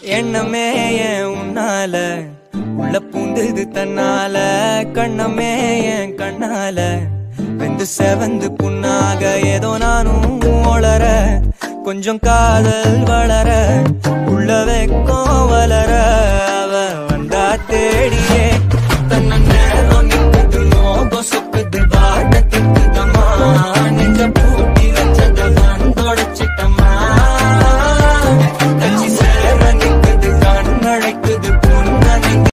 எண்ணமே ஏன் உன்னால உள்ள பூந்தது தன்னால கண்ணமே என் கண்ணால வெந்து செவந்து புண்ணாக ஏதோ நானும் ஒளர கொஞ்சம் காதல் வளர உள்ள வெக்கம் வளர அவ வந்தா தேடி